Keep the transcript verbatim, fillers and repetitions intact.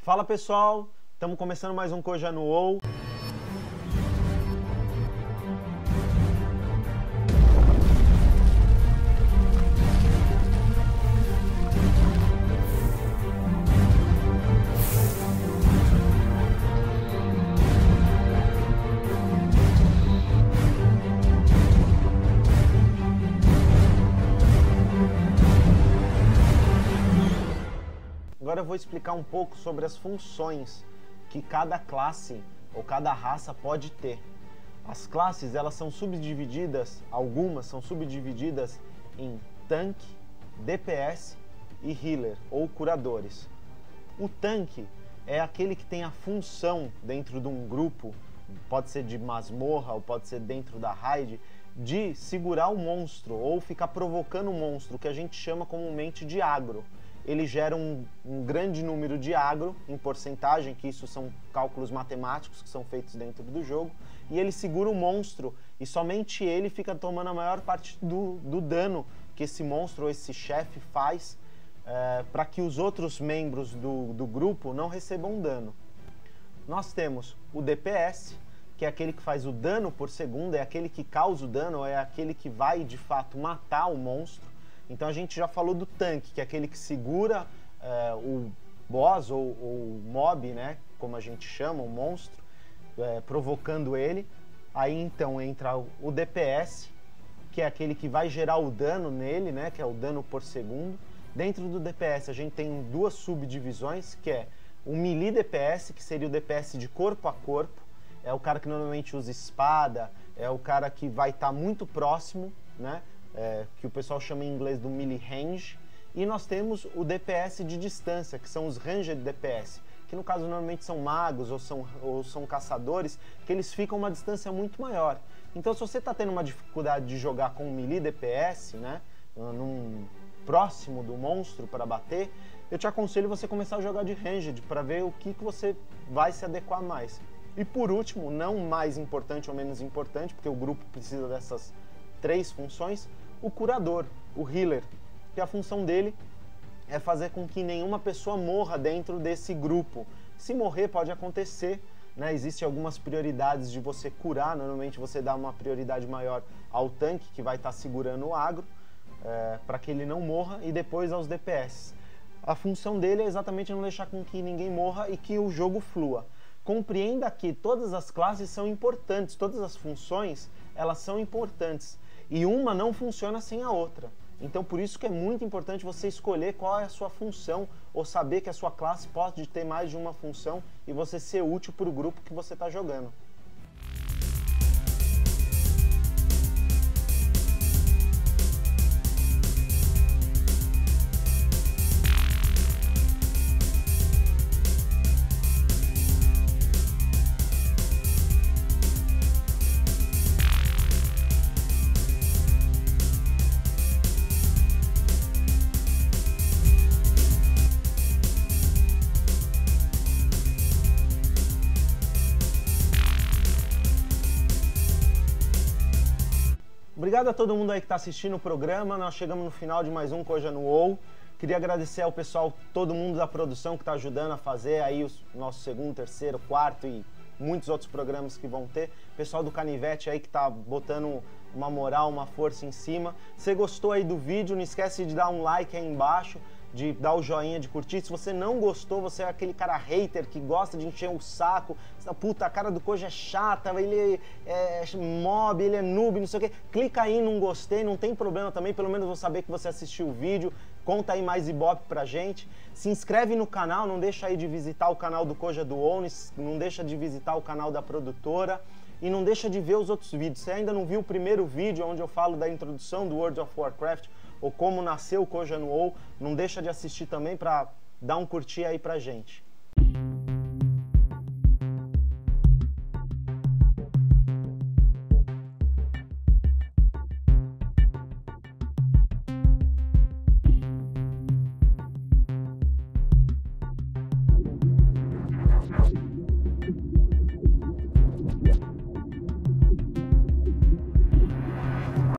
Fala pessoal, estamos começando mais um Koja no WoW. Agora eu vou explicar um pouco sobre as funções que cada classe ou cada raça pode ter. As classes, elas são subdivididas, algumas são subdivididas em tanque, D P S e healer ou curadores. O tanque é aquele que tem a função dentro de um grupo, pode ser de masmorra ou pode ser dentro da raid, de segurar o monstro ou ficar provocando o monstro, que a gente chama comumente de agro. Ele gera um, um grande número de agro em porcentagem, que isso são cálculos matemáticos que são feitos dentro do jogo, e ele segura o monstro e somente ele fica tomando a maior parte do, do dano que esse monstro ou esse chefe faz é, para que os outros membros do, do grupo não recebam dano. Nós temos o D P S, que é aquele que faz o dano por segundo, é aquele que causa o dano, é aquele que vai de fato matar o monstro. Então a gente já falou do tanque, que é aquele que segura é, o boss ou o mob, né, como a gente chama, o monstro, é, provocando ele. Aí então entra o D P S, que é aquele que vai gerar o dano nele, né, que é o dano por segundo. Dentro do D P S a gente tem duas subdivisões, que é o melee D P S, que seria o D P S de corpo a corpo. É o cara que normalmente usa espada, é o cara que vai estar tá muito próximo, né? É, que o pessoal chama em inglês do melee range, e nós temos o D P S de distância, que são os ranged D P S, que no caso normalmente são magos ou são, ou são caçadores, que eles ficam uma distância muito maior. Então se você está tendo uma dificuldade de jogar com o melee D P S, né, num próximo do monstro para bater, eu te aconselho você começar a jogar de ranged, para ver o que, que você vai se adequar mais. E por último, não mais importante ou menos importante, porque o grupo precisa dessas três funções, o curador, o healer, que a função dele é fazer com que nenhuma pessoa morra dentro desse grupo. Se morrer pode acontecer, né? Existem algumas prioridades de você curar, normalmente você dá uma prioridade maior ao tanque que vai estar segurando o agro, é, para que ele não morra, e depois aos D P S. A função dele é exatamente não deixar com que ninguém morra e que o jogo flua. Compreenda que todas as classes são importantes, todas as funções elas são importantes. E uma não funciona sem a outra. Então por isso que é muito importante você escolher qual é a sua função, ou saber que a sua classe pode ter mais de uma função e você ser útil para o grupo que você está jogando. Obrigado a todo mundo aí que está assistindo o programa. Nós chegamos no final de mais um Koja no WoW. Queria agradecer ao pessoal, todo mundo da produção que está ajudando a fazer aí o nosso segundo, terceiro, quarto e muitos outros programas que vão ter. Pessoal do Canivete aí que está botando uma moral, uma força em cima. Se gostou aí do vídeo, não esquece de dar um like aí embaixo, de dar o joinha, de curtir. Se você não gostou, você é aquele cara hater que gosta de encher o saco, puta, a cara do Koja é chata, ele é mob, ele é noob, não sei o que, clica aí não gostei, não tem problema também, pelo menos vou saber que você assistiu o vídeo, conta aí mais ibope pra gente, se inscreve no canal, não deixa aí de visitar o canal do Koja do WoW, não deixa de visitar o canal da produtora, e não deixa de ver os outros vídeos. Se ainda não viu o primeiro vídeo onde eu falo da introdução do World of Warcraft, ou como nasceu o Koja no WoW, não deixa de assistir também para dar um curtir aí pra gente.